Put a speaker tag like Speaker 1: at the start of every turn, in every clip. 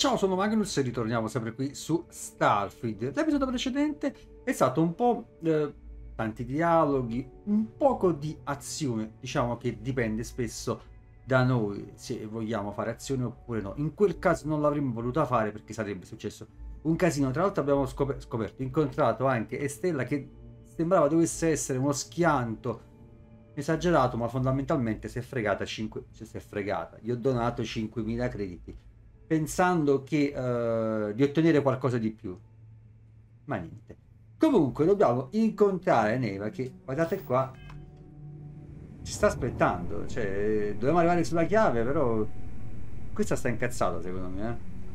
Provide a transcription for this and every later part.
Speaker 1: Ciao, sono Magnus e ritorniamo sempre qui su Starfield. L'episodio precedente è stato un po' tanti dialoghi, un poco di azione. Diciamo che dipende spesso da noi se vogliamo fare azione oppure no. In quel caso non l'avremmo voluta fare perché sarebbe successo un casino. Tra l'altro abbiamo scoperto, incontrato anche Estella che sembrava dovesse essere uno schianto esagerato, ma fondamentalmente si è fregata 5, cioè si è fregata. Gli ho donato 5.000 crediti pensando che di ottenere qualcosa di più, ma niente. Comunque dobbiamo incontrare Neva che, guardate qua, ci sta aspettando, cioè dobbiamo arrivare sulla chiave, però questa sta incazzata secondo me,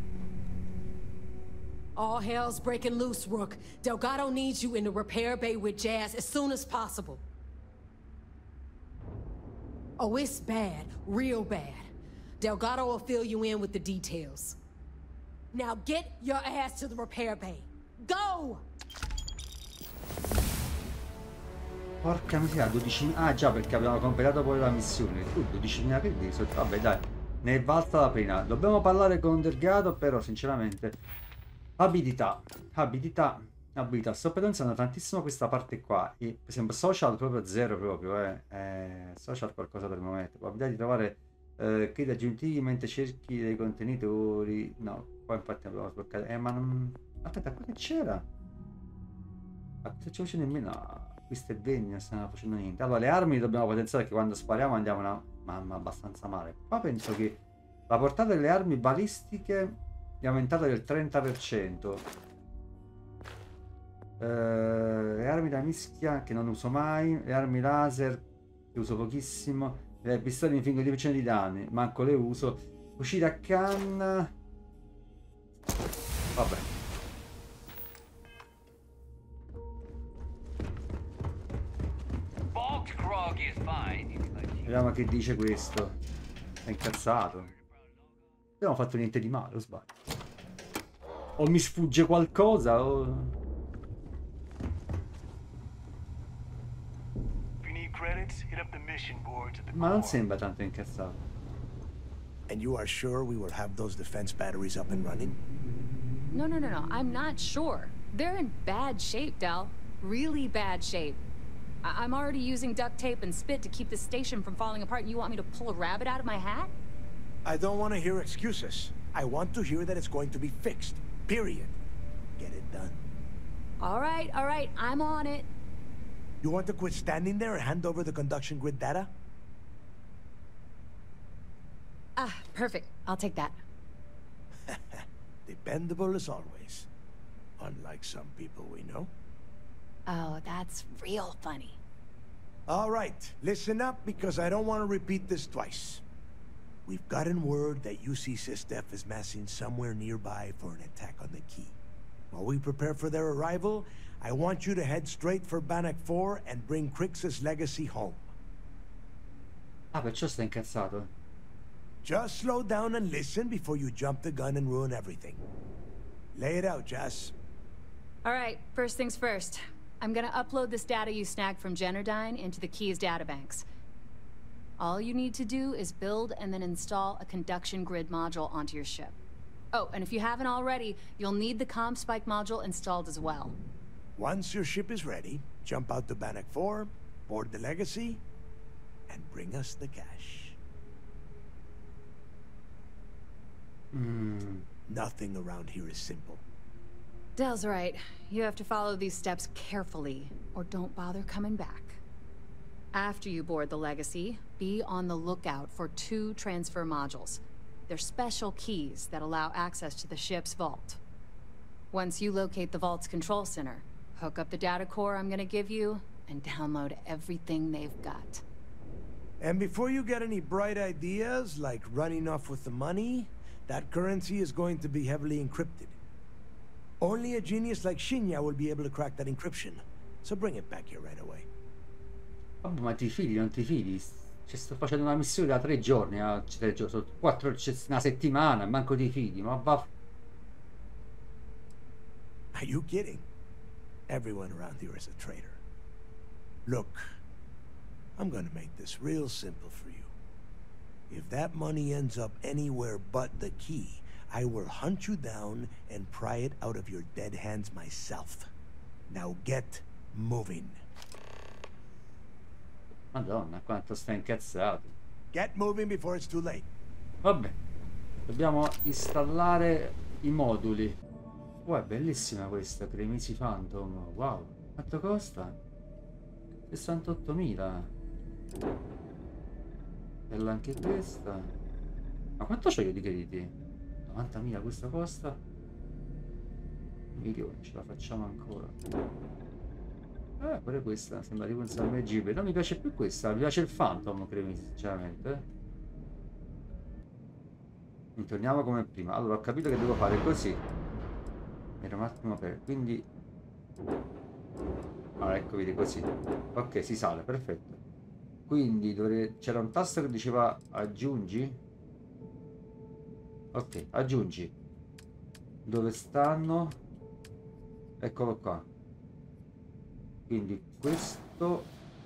Speaker 2: All hell's breaking loose, Rook. Delgado needs you in the repair bay with Jazz as soon as possible. Oh, it's bad. Real bad. Delgado will fill you in with the details. Now get your ass to the repair bay. Go!
Speaker 1: Porca miseria, 12.000... Ah già, perché abbiamo completato poi la missione. 12.000 crediti sotto... Vabbè dai, ne è valsa la pena. Dobbiamo parlare con Delgado, però sinceramente... Abilità. Sto pensando tantissimo a questa parte qua. E, per esempio, social proprio zero proprio, social qualcosa per il momento. Probabilità di trovare crediti aggiuntivi mentre cerchi dei contenitori. No, qua infatti abbiamo sbloccato. Ma non... Aspetta, qua che c'era? Ma cosa ci facendo nemmeno? No, questo è bene, non stanno facendo niente. Allora, le armi dobbiamo potenziare che quando spariamo andiamo una... Mamma, abbastanza male. Qua penso che la portata delle armi balistiche è aumentata del 30%. Le armi da mischia che non uso mai, le armi laser che uso pochissimo, le pistole infliggono 10% di danni, manco le uso. Fucile a canna. Vabbè. Vediamo che dice questo. È incazzato. Non abbiamo fatto niente di male, o sbaglio? O mi sfugge qualcosa o... Ma non sembra tanto incazzato.
Speaker 3: And you are sure we will have those defense batteries up and running?
Speaker 4: No. I'm not sure. They're in bad shape, Del. Really bad shape. I'm already using duct tape and spit to keep the station from falling apart, and you want me to pull a rabbit out of my hat?
Speaker 3: I don't want to hear excuses. I want to hear that it's going to be fixed. Period. Get it done.
Speaker 4: All right. I'm on it.
Speaker 3: You want to quit standing there and hand over the conduction grid data?
Speaker 4: Ah, perfect. I'll take that.
Speaker 3: Dependable as always. Unlike some people we know.
Speaker 4: Oh, that's real funny.
Speaker 3: All right, listen up because I don't want to repeat this twice. We've gotten word that UC SysDef is massing somewhere nearby for an attack on the key. While we prepare for their arrival, I want you to head straight for Bannock 4 and bring Crixus Legacy home.
Speaker 1: Ah, perciò sta incazzato.
Speaker 3: Just slow down and listen before you jump the gun and ruin everything. Lay it out, Jess.
Speaker 4: All right, first things first. I'm gonna upload this data you snagged from Generdyne into the Key's databanks. All you need to do is build and then install a conduction grid module onto your ship. Oh, and if you haven't already, you'll need the CommSpike module installed as well.
Speaker 3: Once your ship is ready, jump out to Bannock 4, board the Legacy, and bring us the cash. Nothing around here is simple.
Speaker 4: Del's right. You have to follow these steps carefully, or don't bother coming back. After you board the Legacy, be on the lookout for 2 transfer modules. They're special keys that allow access to the ship's vault. Once you locate the vault's control center, hook up the data core I'm gonna give you, and download everything they've got.
Speaker 3: And before you get any bright ideas, like running off with the money, that currency is going to be heavily encrypted. Only a genius like Shinya will be able to crack that encryption. So bring it back here right away.
Speaker 1: Vabbè, ma ti fidi, non ti fidi? Cioè, sto facendo una missione da 3 giorni, 3 giorni, sono 4, una settimana, manco ti fidi, ma va...
Speaker 3: Are you kidding? Everyone around here is a traitor. Look, I'm gonna make this real simple for you. If that money ends up anywhere but the key, I will hunt you down and pry it out of your dead hands myself. Now get moving.
Speaker 1: Madonna, quanto sta incazzato.
Speaker 3: Get moving before it's too late.
Speaker 1: Vabbè, dobbiamo installare i moduli. È bellissima questa, Cremisi Phantom. Wow, quanto costa? 68.000. Bella anche questa. Ma quanto c'ho io di crediti? 90.000 questa costa? 1 milione, ce la facciamo ancora. Pure questa sembra tipo un salveggibile. Non mi piace più questa, mi piace il Phantom, Cremisi, sinceramente. Torniamo come prima. Allora, ho capito che devo fare così. Era un attimo per... quindi... allora, ecco, vedi così. Ok, si sale, perfetto. Quindi c'era un tasto che diceva aggiungi. Ok, aggiungi. Dove stanno? Eccolo qua. Quindi questo...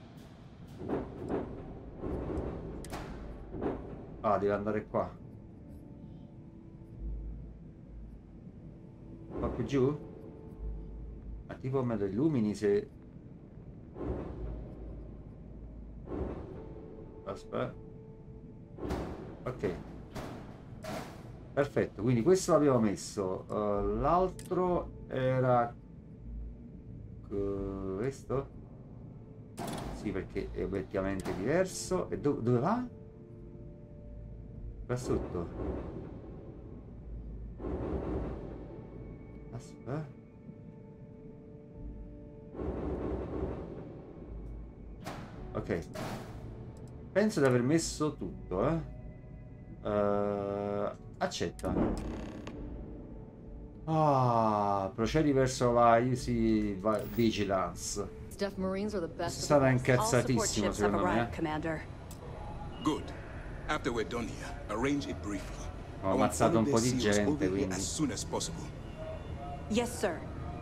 Speaker 1: ah, deve andare qua. Va più giù? Ma tipo me lo illumini se... aspetta. Ok. Perfetto, quindi questo l'abbiamo messo. L'altro era... questo? Sì, perché è obiettivamente diverso. E dove va? Qua sotto. Aspetta. Ok. Penso di aver messo tutto, accetta. Procedi verso la UC Vigilance. Sarà incazzatissimo secondo me.
Speaker 5: Good. After we're done here, arrange it briefly.
Speaker 1: Ho ammazzato un po' di gente, quindi.
Speaker 5: As soon as possible.
Speaker 6: Yes, sir.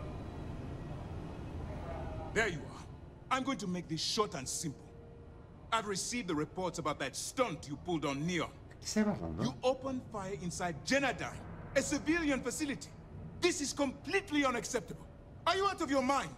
Speaker 5: There you are. I'm going to make this short and simple. I've received the reports about that stunt you pulled on Neon.
Speaker 1: Chi stai parlando?
Speaker 5: You opened fire inside Genadyne, a civilian facility. This is completely unacceptable. Are you out of your mind?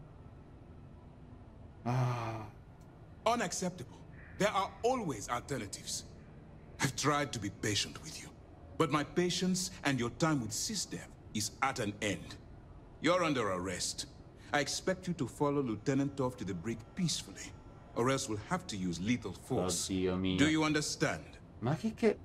Speaker 5: Unacceptable. There are always alternatives. I've tried to be patient with you, but my patience and your time with SysDev is at an end. You're under arrest. I expect you to follow Lieutenant Toff to the brig peacefully, or else we'll have to use lethal force.
Speaker 1: Oddio mio.
Speaker 5: Do you understand?
Speaker 1: Ma che...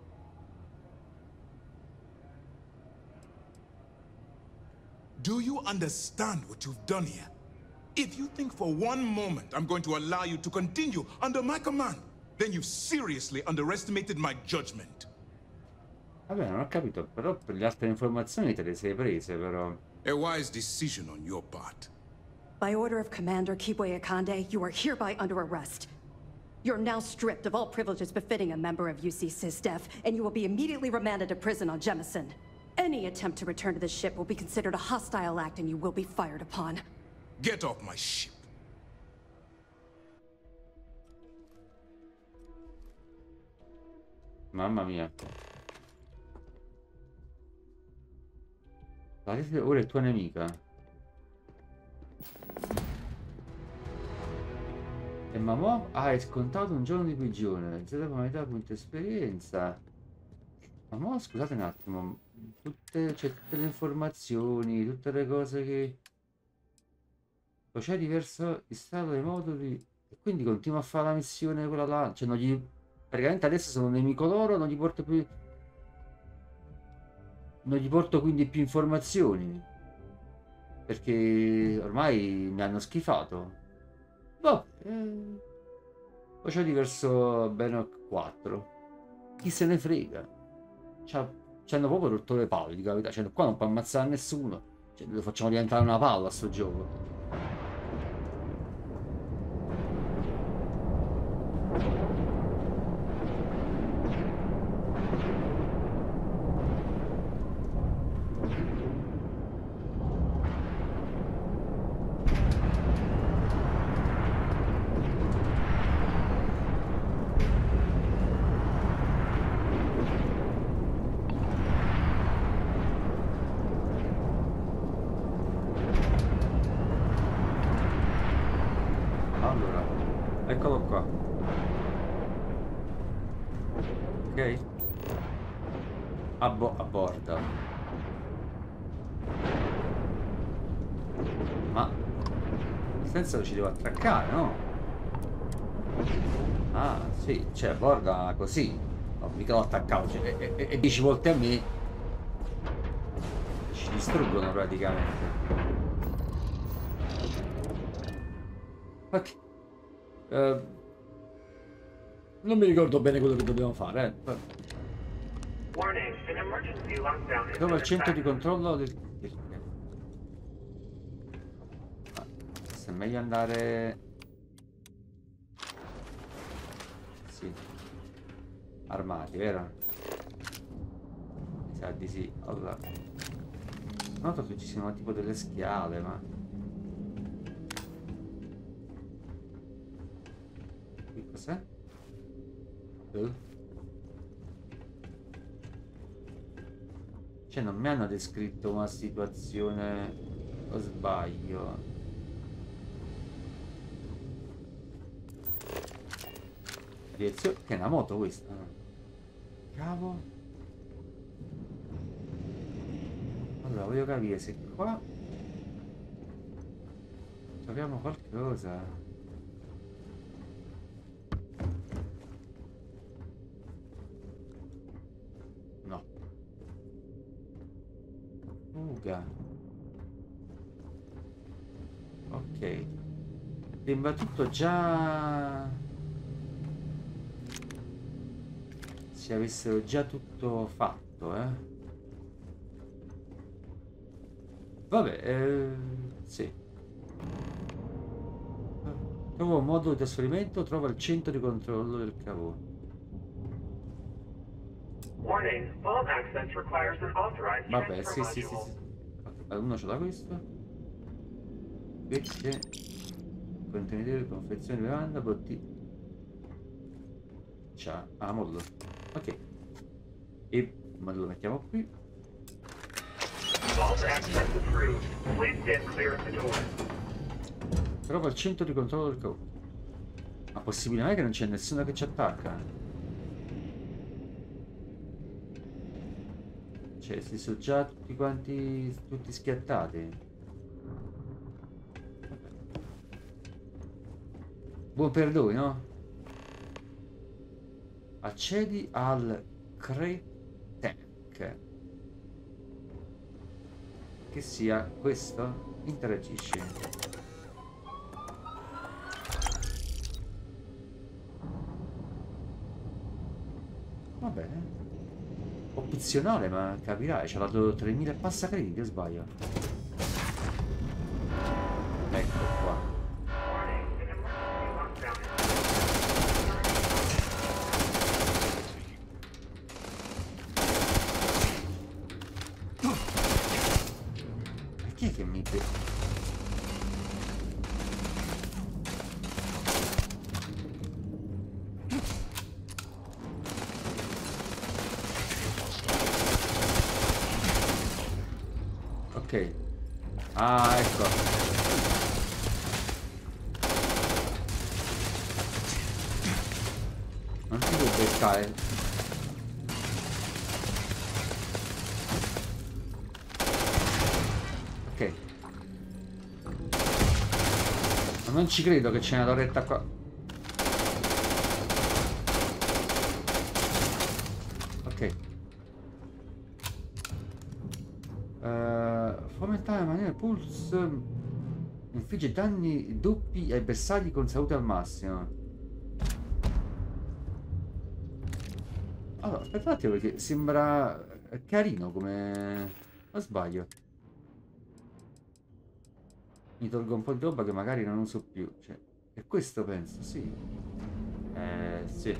Speaker 5: Do you understand what you've done here? If you think for one moment I'm going to allow you to continue under my command, then you've seriously underestimated my judgment.
Speaker 1: Vabbè, non ho capito, però per le altre informazioni te le sei prese, però.
Speaker 5: A wise decision on your part.
Speaker 6: By order of Commander Kibwe Akande, you are hereby under arrest. You're now stripped of all privileges befitting a member of UC SysDef, and you will be immediately remanded to prison on Jemison. Any attempt to return to the ship will be considered a hostile act and you will be fired upon.
Speaker 5: Get off my ship.
Speaker 1: Mamma mia. Ora è tua nemica. E mamma, hai scontato un giorno di prigione. Zero moneta, punto esperienza. Mamma, scusate un attimo. C'è tutte le informazioni, tutte le cose che... C'è diverso stato dei moduli. E quindi continua a fare la missione quella là. Cioè non gli... Praticamente adesso sono nemico loro, non gli porto più... Non gli porto quindi più informazioni. Perché ormai mi hanno schifato. Vabbè. Poi c'è diverso Benok 4. Chi se ne frega. Ci hanno proprio rotto le palle, di capità. Cioè, qua non può ammazzare nessuno. Cioè, lo facciamo diventare una palla a sto gioco. Eccolo qua. Ok. A bordo. Ma nel senso ci devo attraccare, no? Ah, sì, cioè borda così. No, mica l'ho attaccato, cioè, e 10 volte a me ci distruggono praticamente. Ok. Non mi ricordo bene quello che dobbiamo fare, Trova il centro di controllo del... È meglio andare... Sì. Armati, vero? Mi sa di sì. Allora... Noto che ci siano tipo delle schiave, ma... Qui cos'è? Cioè non mi hanno descritto una situazione... O sbaglio? Che è una moto questa? Cavo. Allora voglio capire se qua troviamo qualcosa. No. Fuga. Ok. Sembra tutto già... Se avessero già tutto fatto, Vabbè, sì. Trova un modulo di trasferimento, trova il centro di controllo del cavo. Vabbè, sì. Uno ce l'ha questo. Perché? Contenitore, confezione di bevanda, bottiglia. Ciao, mollo. Ok. E ma lo mettiamo qui. Trova il centro di controllo del cavo. Ma possibile mai che non c'è nessuno che ci attacca? Cioè, si sono già tutti quanti tutti schiattati. Buon per lui, no? Accedi al Crate Tank. Che sia questo? Interagisci. Va bene. Opzionale, ma capirai, c'ha dato 3000 e passa crediti, o sbaglio? Ecco qua. Chi è che mi... Ok. Ah, ecco. Non si può beccare. Ok. Ma non ci credo che c'è una torretta qua. Ok. Fomentare in maniera pulse infligge danni doppi ai bersagli con salute al massimo. Allora, aspettate perché sembra carino come... O sbaglio? Mi tolgo un po' di roba che magari non uso più. Cioè, è questo penso, sì. Sì.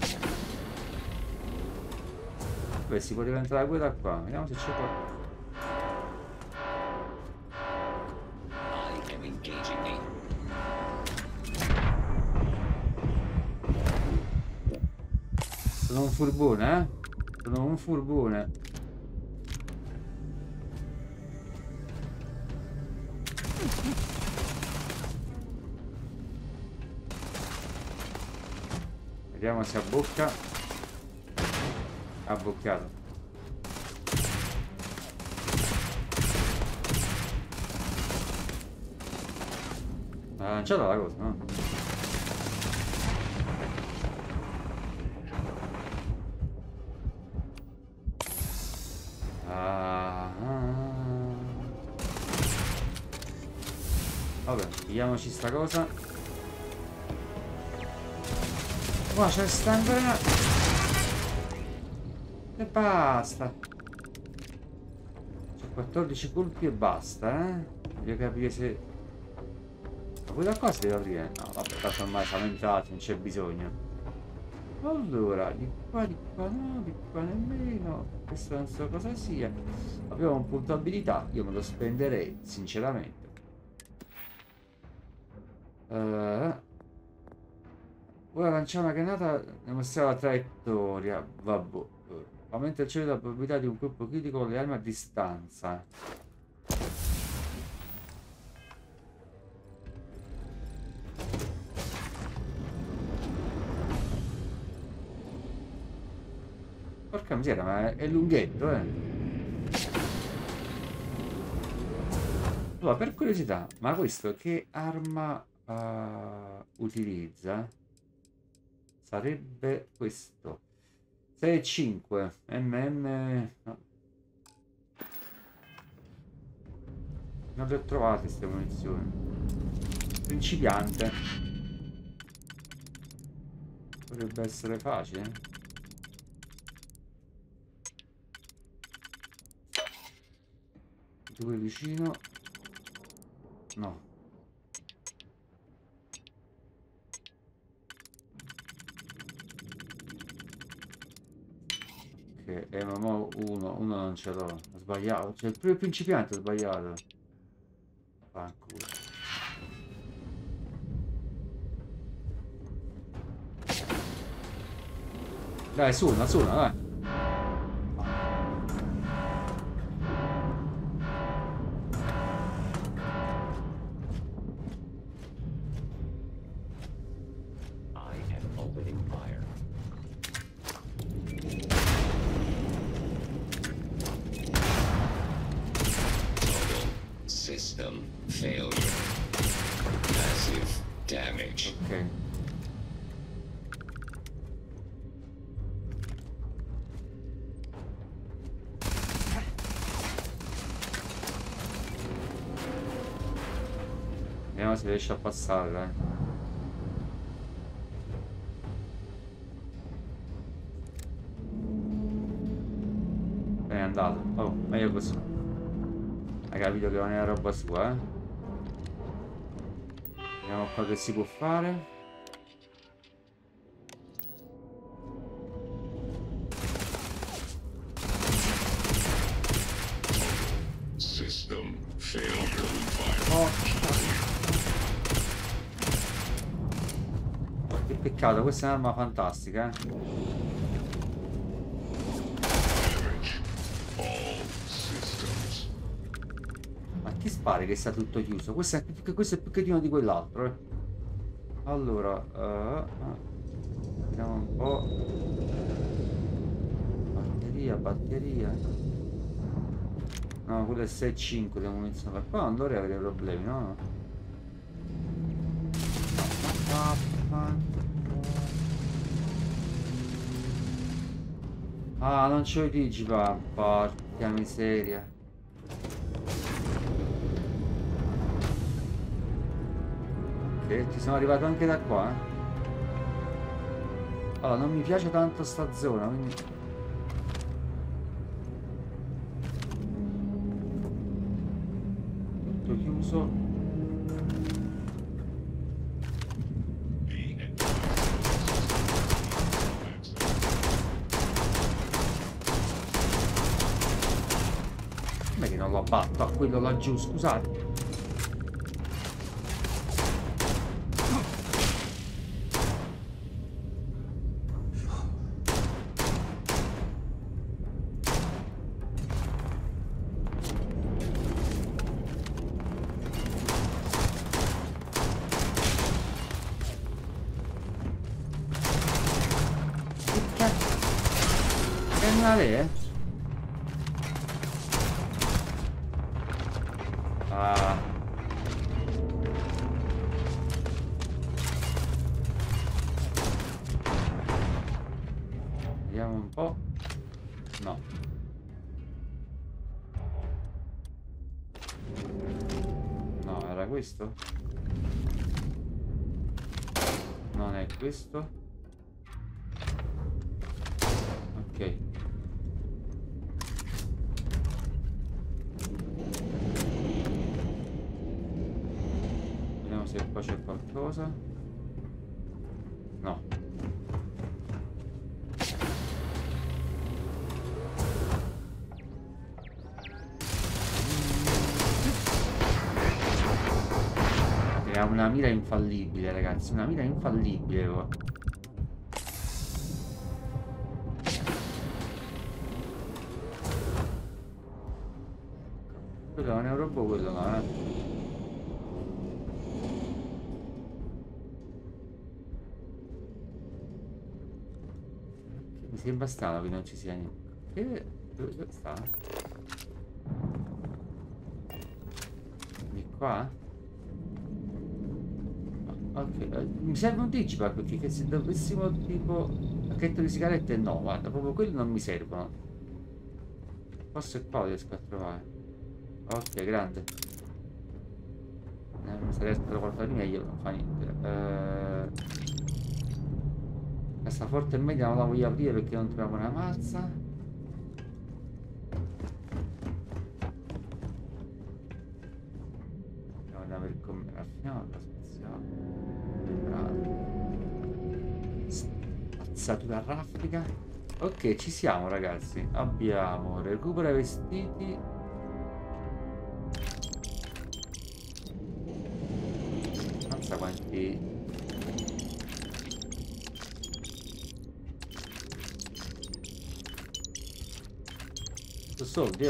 Speaker 1: Beh, si poteva entrare pure da qua. Vediamo se c'è qualcosa. Sono un furbone, Sono un furbone. Vediamo se abbocca. Ha abboccato. Ha lanciato la cosa, no? Vabbè, pigliamoci sta cosa. Qua c'è sta ancora. E basta. C'è 14 colpi e basta, eh? Voglio capire se... Ma quella qua si deve aprire? No, vabbè, tanto ormai siamo entrati, non c'è bisogno. Allora, di qua no, di qua nemmeno. Questo non so cosa sia. Abbiamo un punto abilità, io me lo spenderei, sinceramente. Ora lanciare una granata ne mostrava la traiettoria. Vabbè. Aumenta il cielo della probabilità di un colpo critico con le armi a distanza. Porca miseria, ma è lunghetto, eh. Allora, per curiosità, ma questo che arma utilizza? Sarebbe questo. 6,5 mm. No. Non le ho trovate queste munizioni. Principiante. Potrebbe essere facile. Due vicino. No. Ma mo uno non ce l'ho. Ho sbagliato. Cioè, il primo principiante ho sbagliato. Fanculo. Dai, suona, dai. Vediamo se riesce a passare, È andato. Oh, meglio così. Hai capito che non è la roba sua, Vediamo qua che si può fare.
Speaker 5: System failure.
Speaker 1: Che peccato, questa è un'arma fantastica, Ma chi spari che sta tutto chiuso? Questo è più cattivo di quell'altro, Allora, vediamo un po'. Batteria. No, quello è 6,5 di munizione. Da qua non dovrei avere problemi, no? Ah, non c'ho i digipa, porca miseria. Ok, ci sono arrivato anche da qua, Allora, non mi piace tanto sta zona, quindi... Tutto chiuso. Che non lo abbatto a quello laggiù, scusate. criminale è? Ah. Vediamo un po'. No. No, era questo? Non è questo? Ok. Vediamo se qua c'è qualcosa. No. Era una mira infallibile, ragazzi, una mira infallibile. Quello non è un robot, quello no, Mi sembra strano che non ci sia niente. Dove sta? Di qua? Ok, mi serve un digipack perché se dovessimo tipo pacchetto di sigarette no, guarda, proprio quelli non mi servono. Forse qua riesco a trovare. Ok, grande. Mi sarei aspettato qualcosa di meglio, non fa niente. Cassaforte media non la voglio aprire perché non troviamo una mazza. Andiamo per come raffinato, spaziale. Spazzatura raffica. Ok, ci siamo ragazzi. Abbiamo recupera vestiti. Mazza quanti. Soldi,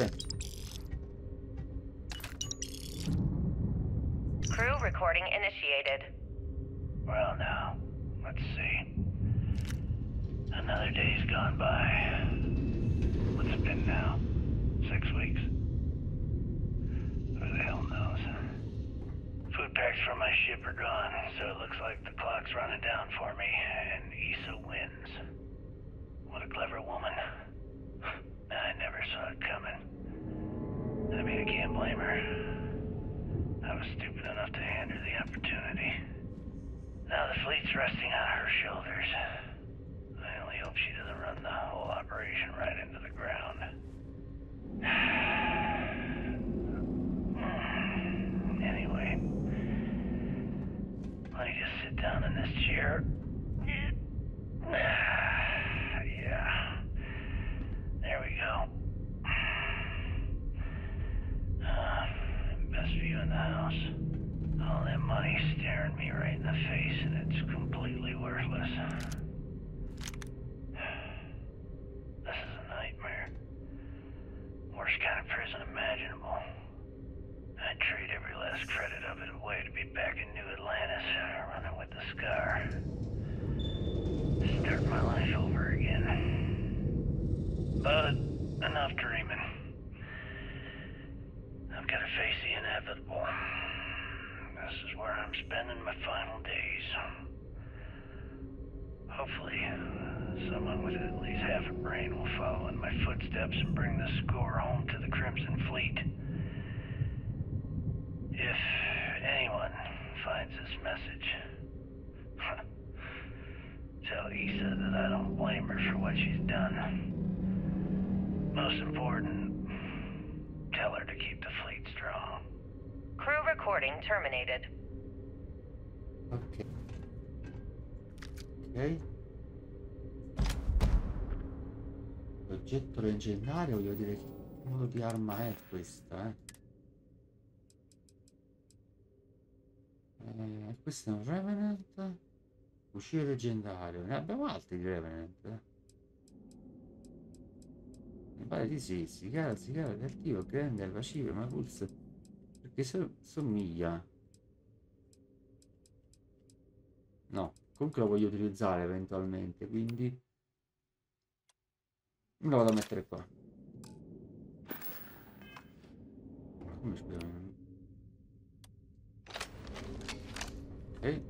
Speaker 7: Crew recording initiated.
Speaker 8: Well, now, let's see. Another day's gone by. What's it been now? 6 weeks? Who the hell knows? Food packs from my ship are gone, so it looks like the clock's running down for me, and Issa wins. What a clever woman. I never saw it coming. I mean, I can't blame her. I was stupid enough to hand her the opportunity. Now the fleet's resting on her shoulders. I only hope she doesn't run the whole operation right into the ground. Anyway, let me just sit down in this chair. Yeah. There we go. Best view in the house. All that money staring me right in the face, and it's completely worthless. This is a nightmare. Worst kind of prison imaginable. I'd trade every last credit of it away to be back in New Atlantis, running with the Scar. Start my life over again. But enough dreaming. I've got to face the inevitable. This is where I'm spending my final days. Hopefully, someone with at least half a brain will follow in my footsteps and bring the score home to the Crimson Fleet. If anyone finds this message, tell Issa that I don't blame her for what she's done. Most important, tell her to keep the fleet strong.
Speaker 7: Crew recording terminated.
Speaker 1: Ok. Ok. L'oggetto leggendario, voglio dire, che modo di arma è questa, questo è un Revenant. Fucile leggendario. Ne abbiamo altri di Revenant, Mi pare di sì. Sigara attivo, grande, pacifico, ma pulsa. Perché somiglia. No, comunque lo voglio utilizzare eventualmente, quindi Me lo vado a mettere qua. Come scusami? Ok.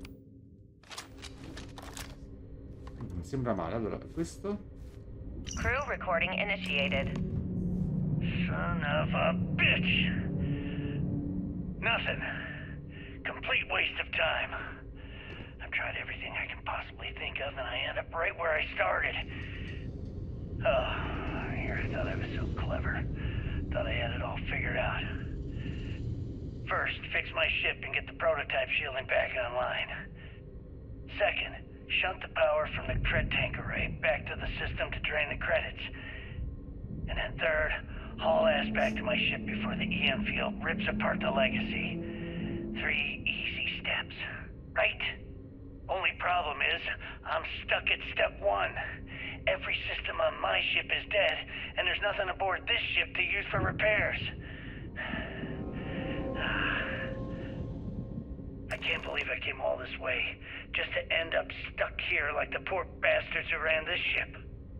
Speaker 1: Mi sembra male. Allora, questo.
Speaker 7: Crew recording initiated.
Speaker 8: Son of a bitch! Nothing. Complete waste of time. I've tried everything I can possibly think of, and I end up right where I started. Oh, here I thought I was so clever. Thought I had it all figured out. First, fix my ship and get the prototype shielding back online. Second, shunt the power from the cred tank array back to the system to drain the credits. And then third, haul ass back to my ship before the EM field rips apart the legacy. 3 easy steps, right? Only problem is, I'm stuck at step 1. Every system on my ship is dead, and there's nothing aboard this ship to use for repairs. I can't believe I came all this way, just to end up stuck here like the poor bastards who ran this ship.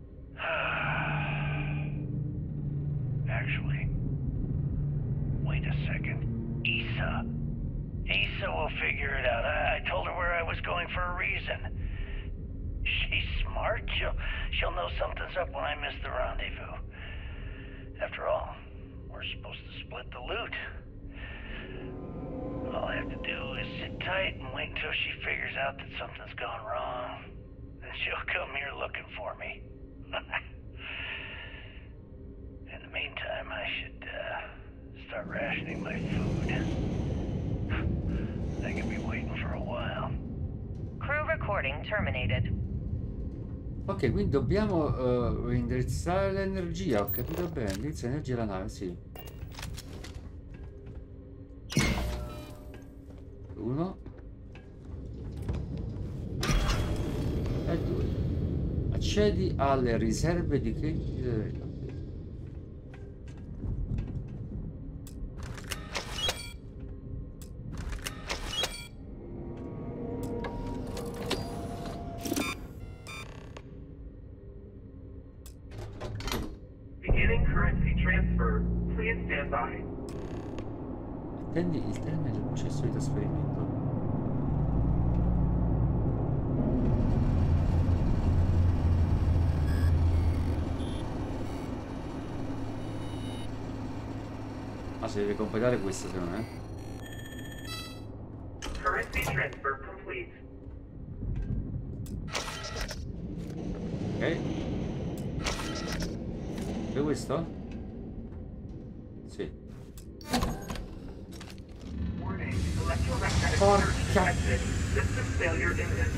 Speaker 8: Actually, wait a second. Issa will figure it out. I told her where I was going for a reason. She's smart. She'll know something's up when I miss the rendezvous. After all, we're supposed to split the loot. All I have to do is sit tight and wait until she figures out that something's gone wrong. Then she'll come here looking for me. In the meantime, I should start rationing my food. I could be waiting for a while.
Speaker 7: Crew recording terminated.
Speaker 1: Ok, quindi dobbiamo indirizzare l'energia, ho capito bene, indirizzare l'energia alla nave, sì. 1 e 2. Accedi alle riserve di credito.
Speaker 9: Beginning currency transfer. Please stand by.
Speaker 1: Attendi il termine del processo di trasferimento. Ah, si deve completare questo secondo me.
Speaker 9: Currency transfer complete.
Speaker 1: Ok. E questo? Sì.
Speaker 9: Warning, electromagnetic
Speaker 1: Porca.
Speaker 9: surge detected. System failure imminent.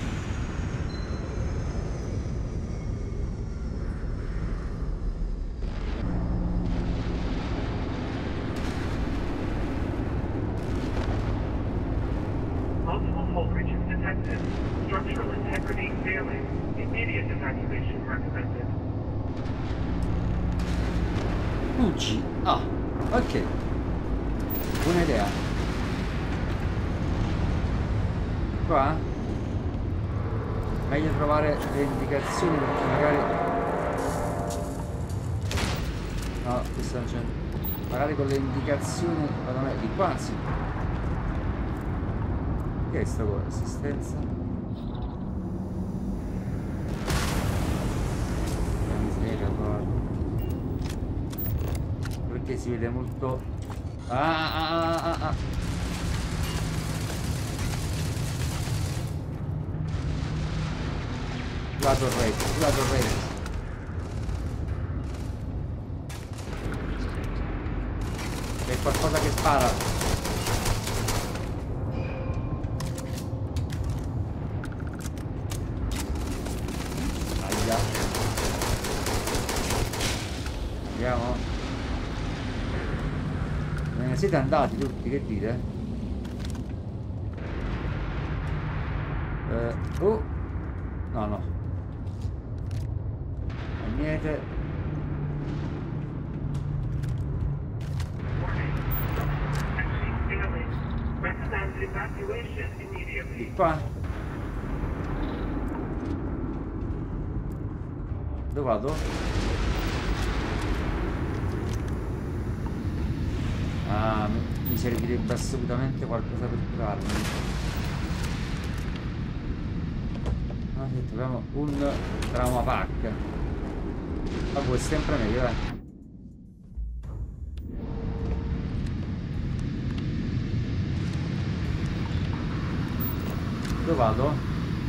Speaker 9: Multiple hull breaches detected. Structural integrity failing. Immediate evacuation recommended.
Speaker 1: Fuggi. Ah, ok. Buona idea. Qua? Meglio trovare le indicazioni perché magari... No, questa non c'è. Magari con le indicazioni... Ma non è di qua, sì. Che è sta cosa? Assistenza? La miseria, guarda. Perché si vede molto... Ah. La torretta. C'è qualcosa che spara. Aia. Andiamo. Me ne siete andati tutti, che dite? Oh. No. Niente. Di qua. Dove vado? Ah, mi servirebbe assolutamente qualcosa per curarmi. Ah, troviamo un trauma pack. Vabbè, è sempre meglio, dai. Dove vado?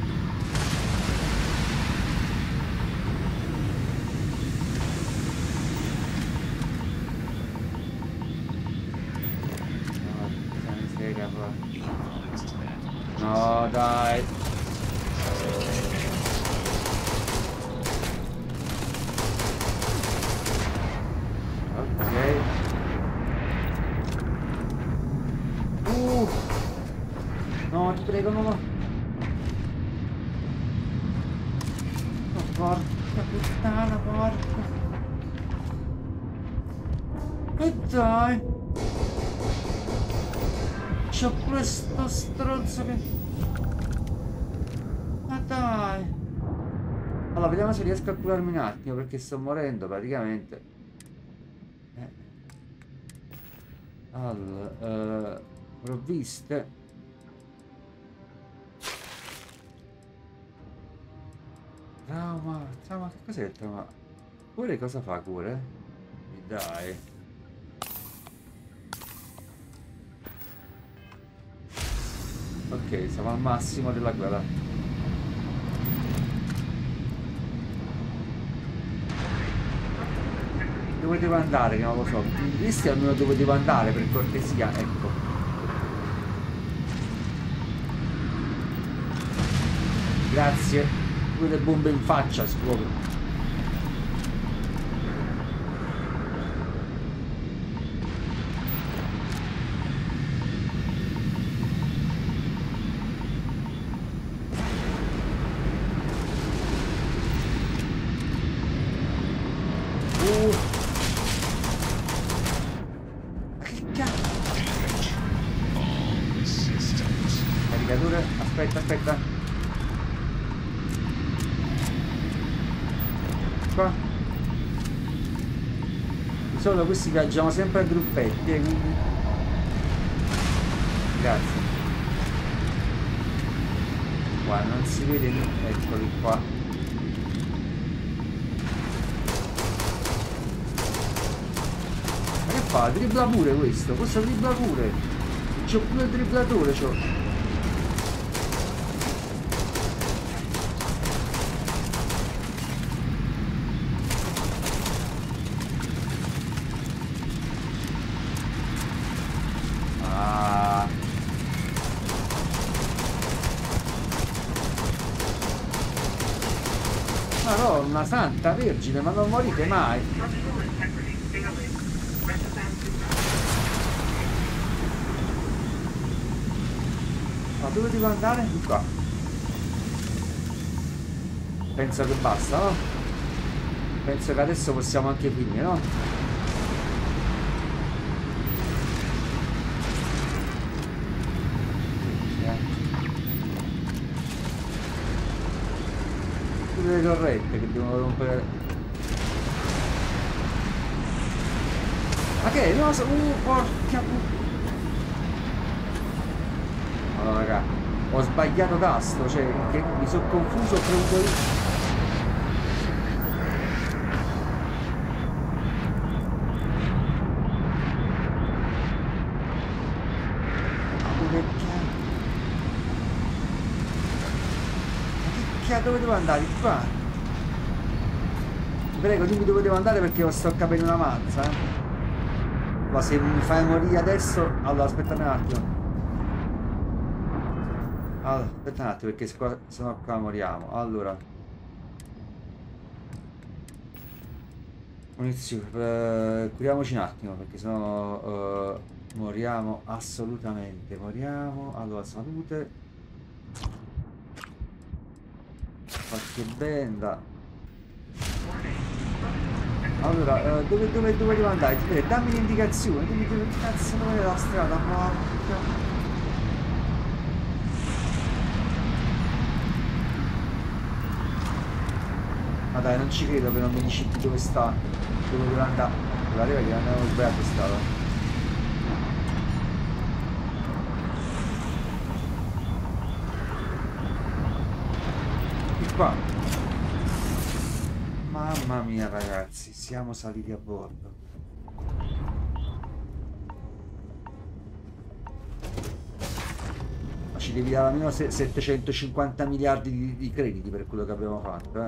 Speaker 1: No, dai. Ok. No, ti prego, no. Oh, porca puttana, porca. E dai. C'ho pure sto stronzo che... Ma dai! Allora, vediamo se riesco a curarmi un attimo, perché sto morendo praticamente. Allora, provviste. Trauma, che cos'è il trauma? Cure cosa fa cure? Dai. Ok, siamo al massimo della guerra. Dove devo andare? Che non lo so. Visti almeno dove devo andare, per cortesia, ecco. Grazie. Due le bombe in faccia, esplodo. Aspetta. Qua. Di solito questi viaggiamo sempre a gruppetti, quindi... Grazie. Qua non si vede niente, eccoli qua. Ma che fa? Dribbla pure questo dribbla pure. C'ho pure il dribblatore, c'ho. Madonna santa vergine, ma non morite mai. Ma dove devo andare? Di qua. Penso che basta, no? Penso che adesso possiamo anche finire, no? Le torrette che devono rompere. Ma che? No, porca. Allora raga, ho sbagliato tasto, cioè che mi sono confuso, ho premuto io. Dove devo andare? Qua. Prego, dimmi dove devo andare perché sto capendo una mazza, Ma se mi fai morire adesso... Allora, aspetta un attimo. Allora, aspetta un attimo perché sennò qua moriamo. Allora. Munizioni. Curiamoci un attimo perché sennò moriamo assolutamente. Moriamo. Allora, salute. Qualche benda. Allora, dove devo andare? Dammi l'indicazione, dimmi dove cazzo dove è la strada, porca. Ma dai, non ci credo che non mi dici più dove sta, dove devo andare. La leva che andiamo sbagliato strada. qua. Mamma mia ragazzi, siamo saliti a bordo. Ma ci devi dare almeno 750 miliardi di crediti per quello che abbiamo fatto,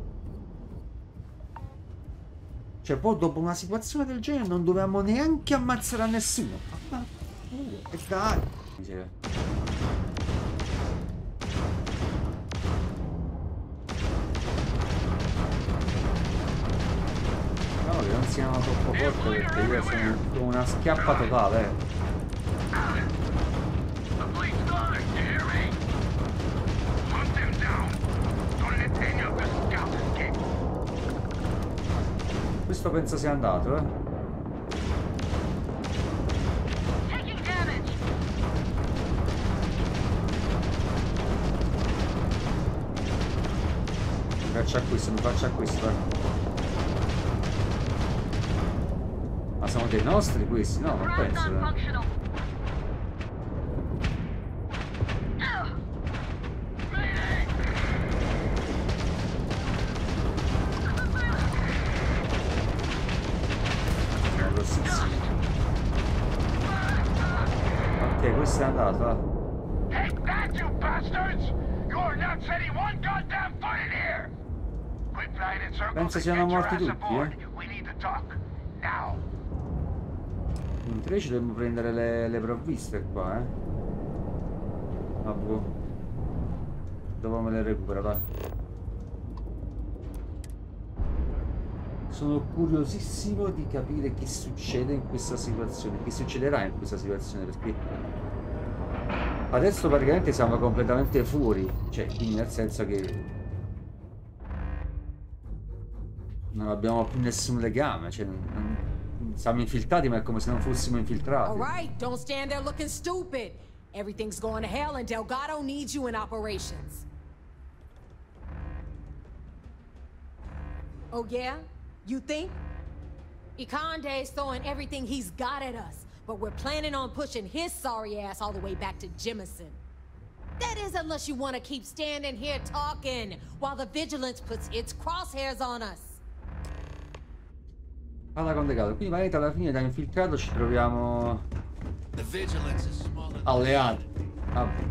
Speaker 1: Cioè, poi dopo una situazione del genere non dovevamo neanche ammazzare a nessuno. E dai. No, che non siano troppo forti perché io sono una schiappa totale, Questo penso sia andato, Mi faccia questo, Ma sono dei nostri questi? No, non penso, Ok, questo è andato, Penso siano morti tutti, Mentre ci dobbiamo prendere le provviste qua, Vabbè. Dopo me le recupero, dai. Sono curiosissimo di capire che succede in questa situazione, che succederà in questa situazione, perché adesso praticamente siamo completamente fuori, cioè, quindi nel senso che non abbiamo più nessun legame, cioè siamo infiltrati, ma è come se non fossimo infiltrati.
Speaker 2: All right, don't stand there looking stupid. Everything's going to hell and Delgado needs you in operations. Oh yeah? You think? Ikande's throwing everything he's got at us, but we're planning on pushing his sorry ass all the way back to Jemison. That is unless you want to keep standing here talking while the Vigilance puts its crosshairs on us.
Speaker 1: Alla condecato, quindi magari alla fine da infiltrato ci troviamo alleati. Vabbè.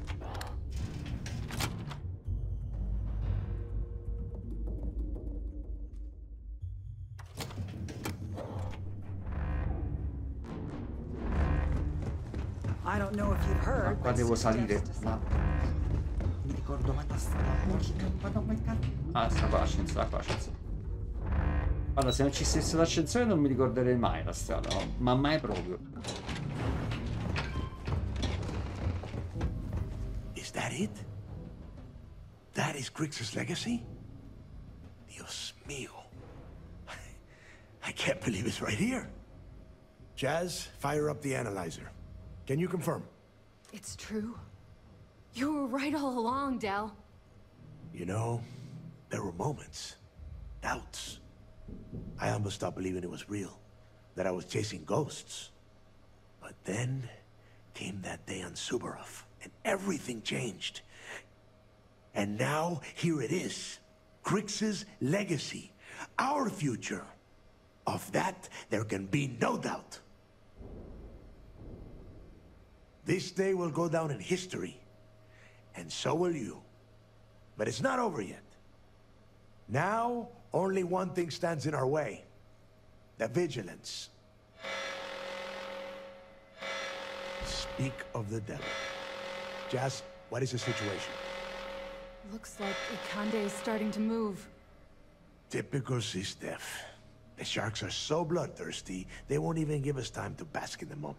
Speaker 10: I don't know if you've heard.
Speaker 1: Ma qua devo salire. Ma mi ricordo mai la strada. Ah, sta qua l'ascensore. Allora, se non ci stesse l'ascensore non mi ricorderei mai la strada, no? Ma mai proprio.
Speaker 3: Is that it? That is Grixis legacy? Dios mío. I can't believe it's right here. Jazz, fire up the analyzer. Can you confirm?
Speaker 4: It's true. You were right all along, Del.
Speaker 3: You know, there were moments, doubts. I almost stopped believing it was real, that I was chasing ghosts. But then came that day on Subarov, and everything changed. And now, here it is. Grixis legacy. Our future. Of that, there can be no doubt. This day will go down in history. And so will you. But it's not over yet. Now, only one thing stands in our way. The Vigilance. Speak of the devil. Jazz, what is the situation?
Speaker 4: Looks like Ikande is starting to move.
Speaker 3: Typical Sistef. The sharks are so bloodthirsty, they won't even give us time to bask in the moment.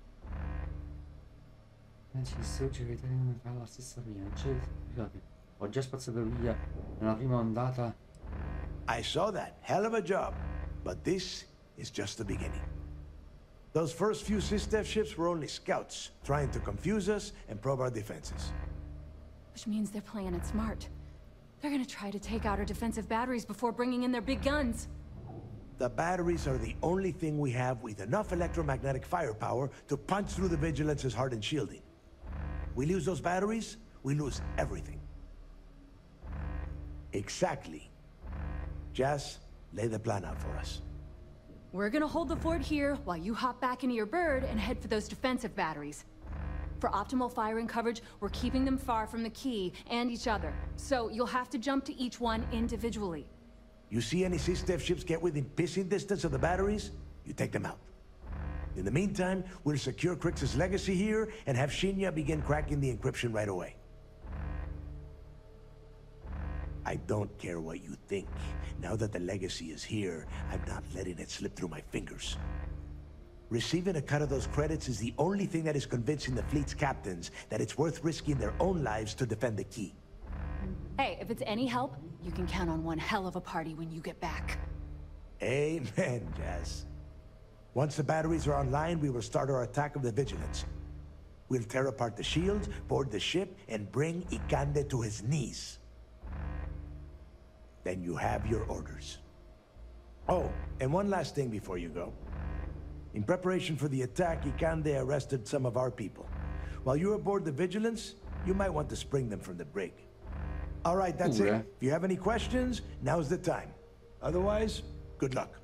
Speaker 1: Ho già spazzato via nella prima ondata.
Speaker 3: I saw that. Hell of a job. But this is just the beginning. Those first few Sistef ships were only scouts, trying to confuse us and probe our defenses.
Speaker 4: Which means they're playing it smart. They're gonna try to take out our defensive batteries before bringing in their big guns.
Speaker 3: The batteries are the only thing we have with enough electromagnetic firepower to punch through the Vigilance's hardened shielding. We lose those batteries, we lose everything. Exactly. Jazz, lay the plan out for us.
Speaker 4: We're gonna hold the fort here while you hop back into your bird and head for those defensive batteries. For optimal firing coverage, we're keeping them far from the key and each other. So you'll have to jump to each one individually.
Speaker 3: You see any SysDef ships get within pissing distance of the batteries, you take them out. In the meantime, we'll secure Crix's legacy here and have Shinya begin cracking the encryption right away. I don't care what you think. Now that the legacy is here, I'm not letting it slip through my fingers. Receiving a cut of those credits is the only thing that is convincing the fleet's captains that it's worth risking their own lives to defend the key.
Speaker 4: Hey, if it's any help, you can count on one hell of a party when you get back.
Speaker 3: Amen, Jazz. Once the batteries are online, we will start our attack of the Vigilance. We'll tear apart the shield, board the ship, and bring Ikande to his knees. Then you have your orders. Oh, and one last thing before you go. In preparation for the attack, Ikande arrested some of our people. While you're aboard the Vigilance, you might want to spring them from the brig. All right, that's it. If you have any questions, now's the time. Otherwise, good luck.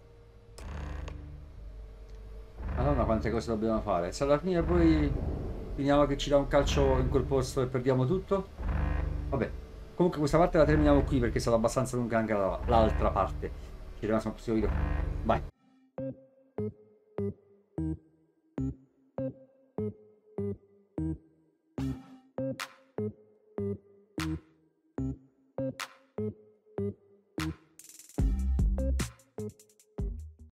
Speaker 1: Madonna, quante cose dobbiamo fare. Se alla fine poi finiamo che ci dà un calcio in quel posto e perdiamo tutto, vabbè. Comunque questa parte la terminiamo qui perché è stata abbastanza lunga anche l'altra parte. Ci vediamo al prossimo video. Bye.